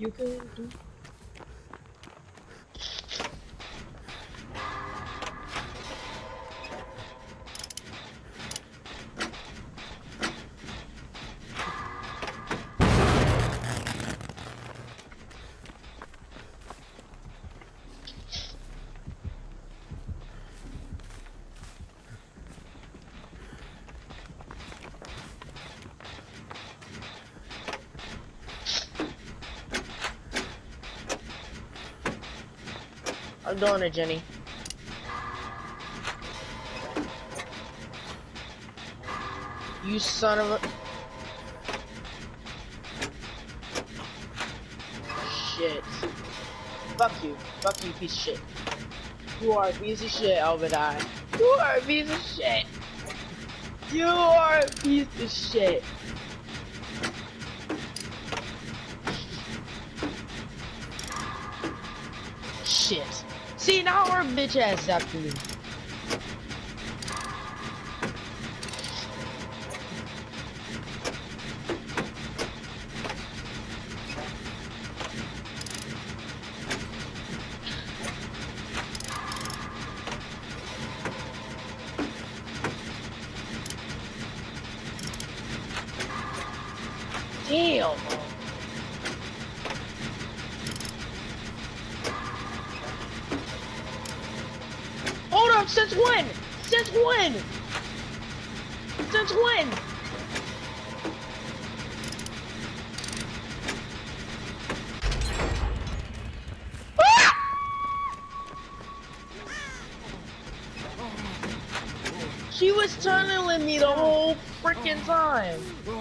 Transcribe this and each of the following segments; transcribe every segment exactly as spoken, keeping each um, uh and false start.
you can do. I'm doing it, Jenny. You son of a... Shit. Fuck you. Fuck you, piece of shit. You are a piece of shit, Obadiah. You are a piece of shit. You are a piece of shit. Shit. See, now our bitch ass is after me. Damn. Hold up, since when? Since when? Since when? Ah! She was tunneling me the whole freaking time.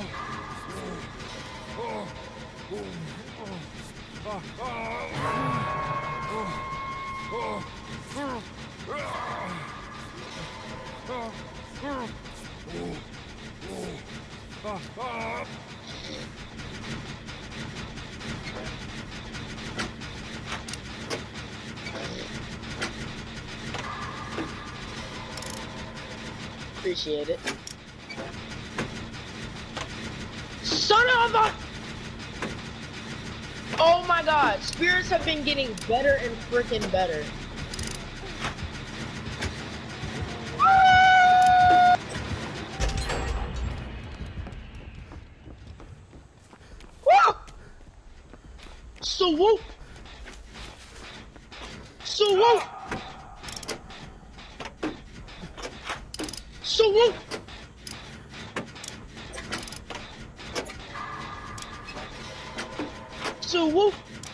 Appreciate it. Son of a... Oh my god, spirits have been getting better and freaking better. So whoop! So whoop! So whoop! So whoop!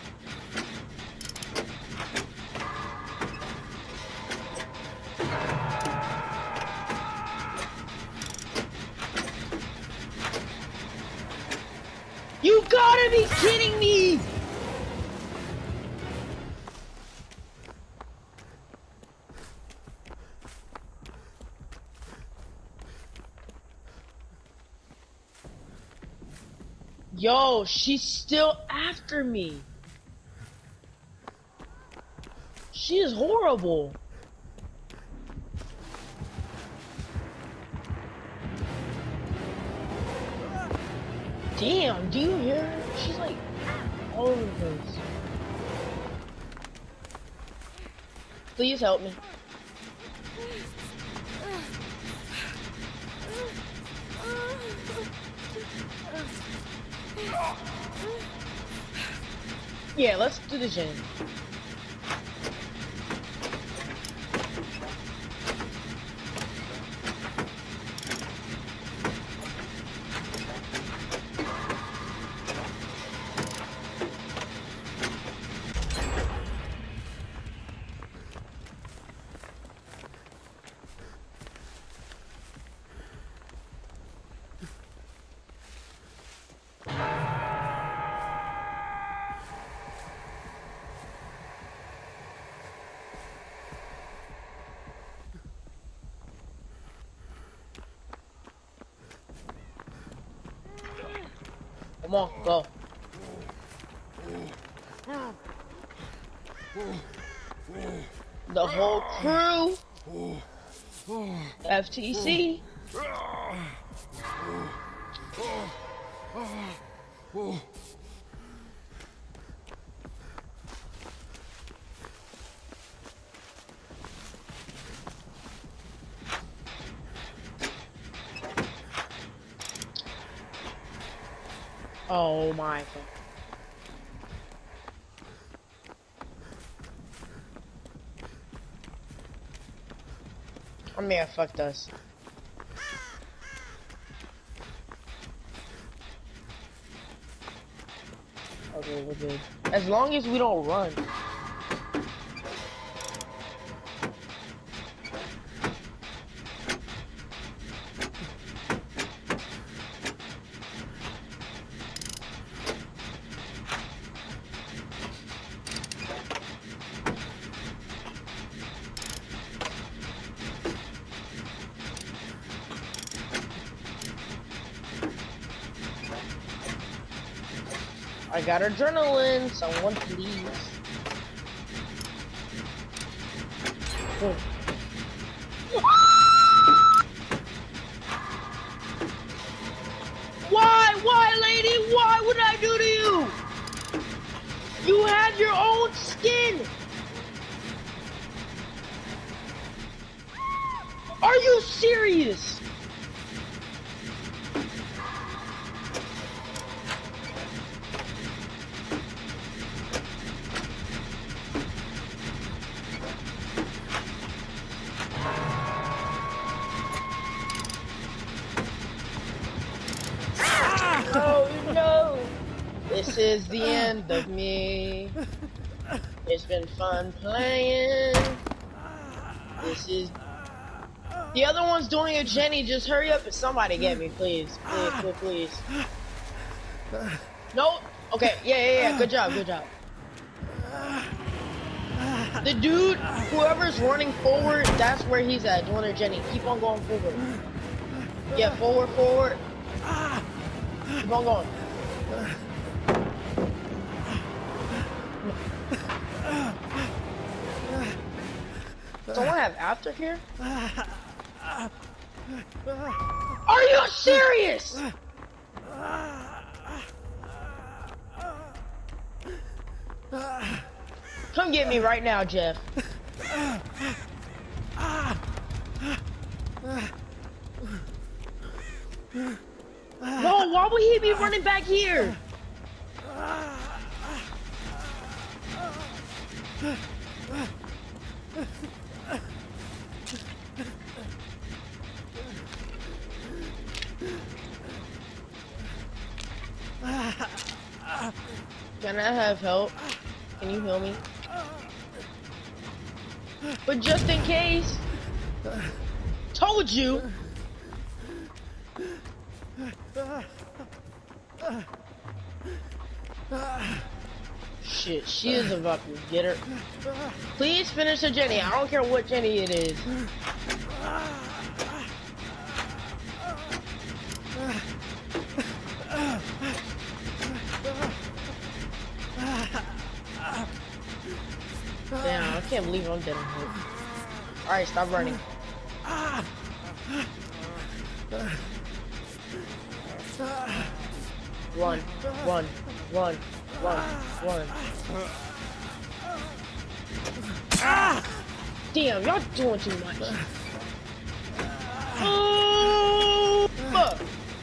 You gotta be kidding me! Yo, she's still after me. She is horrible. Damn, do you hear her? She's like all over the place. Please help me. Yeah, let's do the gym. Come on, go. The whole crew. F T C. Oh my god. I mean, I fucked us. Okay, we're good. As long as we don't run. I got adrenaline, someone please. Oh. Why? Why, lady? Why would I do to you? You had your own skin. Are you serious? Oh no, this is the end of me. It's been fun playing. This is... The other one's doing a Jenny, just hurry up and somebody get me, please. Please, please, please. No? Okay, yeah, yeah, yeah, good job, good job. The dude, whoever's running forward, that's where he's at, doing a Jenny. Keep on going forward. Yeah, forward, forward. Keep on going. Someone have after here? Are you serious? Come get me right now, Jeff. No, why would he be running back here? Can I have help? Can you heal me? But just in case. Told you. Shit, she is about to get her. Please finish the Jenny. I don't care what Jenny it is. Damn, I can't believe I'm dead. Alright, stop running. Run, run, run, run, run. Damn, y'all doing too much. Oh, fuck.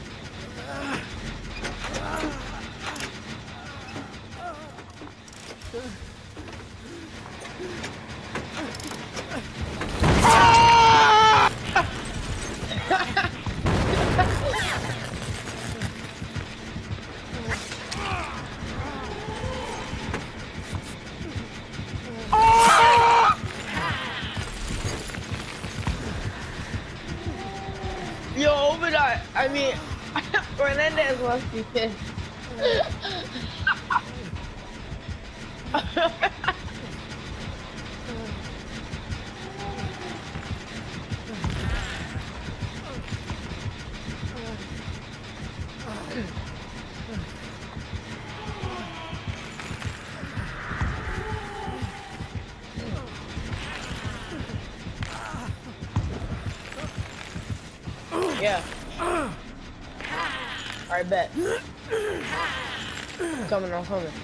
Yo, but I, I mean, Fernandez must be pissed. Yeah. Alright, bet. I'm coming, I'm coming.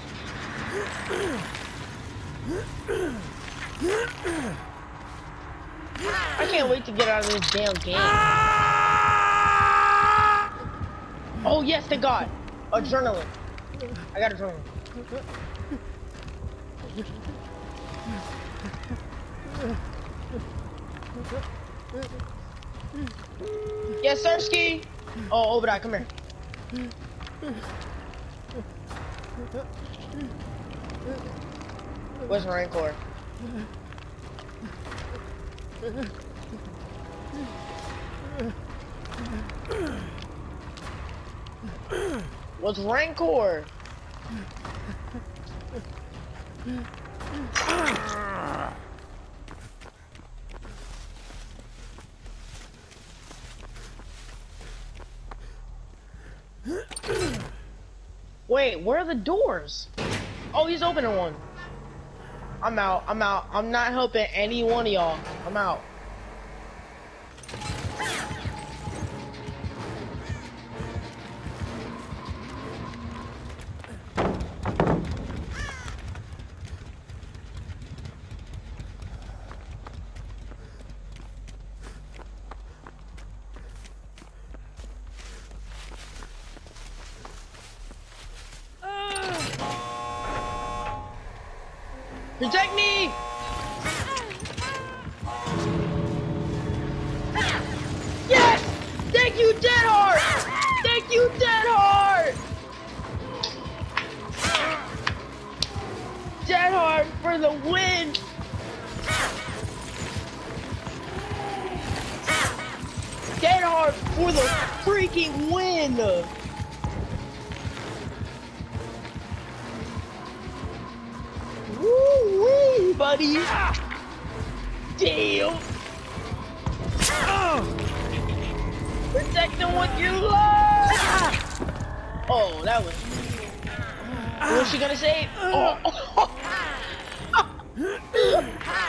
I can't wait to get out of this damn game. Oh yes, thank God. Adrenaline. I got a drone. Yes, Sirski. Oh, Obadiah, come here. Where's Rancor? What's Rancor? Wait, where are the doors? Oh, he's opening one. I'm out. I'm out. I'm not helping any one of y'all. I'm out. Protect me! Yes! Thank you, Dead Hard! Thank you, Dead Hard! Dead Hard for the win! Dead Hard for the freaking win! Woo-wee, buddy! Damn! Protect them with your love! Oh, that was... What was she gonna say? Oh!